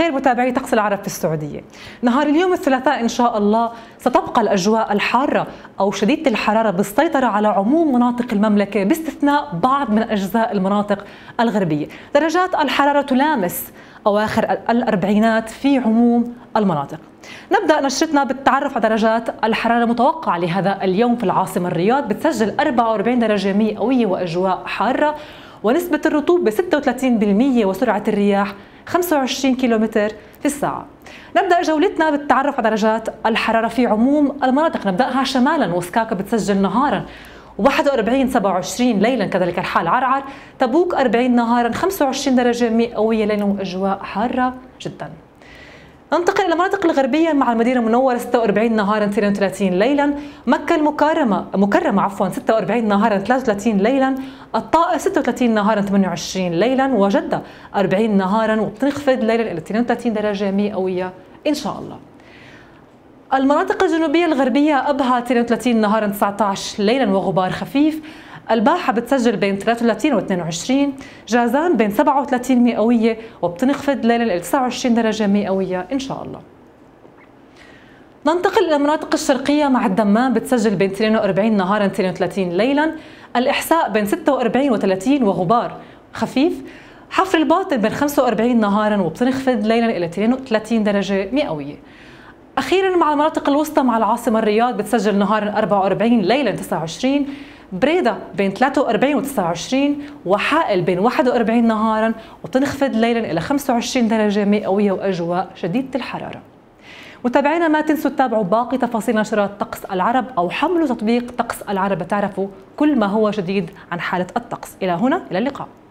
الخير متابعي طقس العرب في السعودية. نهار اليوم الثلاثاء إن شاء الله ستبقى الأجواء الحارة أو شديدة الحرارة بالسيطرة على عموم مناطق المملكة باستثناء بعض من أجزاء المناطق الغربية. درجات الحرارة تلامس أواخر الأربعينات في عموم المناطق. نبدأ نشرتنا بالتعرف على درجات الحرارة المتوقعة لهذا اليوم في العاصمة الرياض. بتسجل 44 درجة مئوية وأجواء حارة، ونسبة الرطوبة 36% وسرعة الرياح 25 كيلومتر في الساعة. نبدأ جولتنا بالتعرف على درجات الحرارة في عموم المناطق. نبدأها شمالا، وسكاكا بتسجل نهارا 41 27 ليلا، كذلك الحال عرعر. تبوك 40 نهارا 25 درجة مئوية ليلا وأجواء حارة جدا. ننتقل إلى المناطق الغربية مع المدينة المنورة 46 نهارا 32 ليلا، مكة المكرمة 46 نهارا 33 ليلا، الطائف 36 نهارا 28 ليلا، وجدة 40 نهارا وبتنخفض ليلا إلى 32 درجة مئوية إن شاء الله. المناطق الجنوبية الغربية أبها 32 نهارا 19 ليلا وغبار خفيف، الباحة بتسجل بين 33 و 22، جازان بين 37 مئوية وبتنخفض ليلا إلى 29 درجة مئوية إن شاء الله. ننتقل إلى المناطق الشرقية مع الدمام بتسجل بين 42 نهارا 32 ليلا، الإحساء بين 46 و 30 وغبار خفيف، حفر الباطن بين 45 نهارا وبتنخفض ليلا إلى 32 درجة مئوية. أخيرا مع المناطق الوسطى مع العاصمة الرياض بتسجل نهارا 44 ليلا 29، بريدة بين 43 و 29، وحائل بين 41 نهارا وتنخفض ليلا إلى 25 درجة مئوية وأجواء شديدة الحرارة. متابعينا ما تنسوا تتابعوا باقي تفاصيل نشرات طقس العرب أو حملوا تطبيق طقس العرب لتعرفوا كل ما هو جديد عن حالة الطقس. إلى هنا، إلى اللقاء.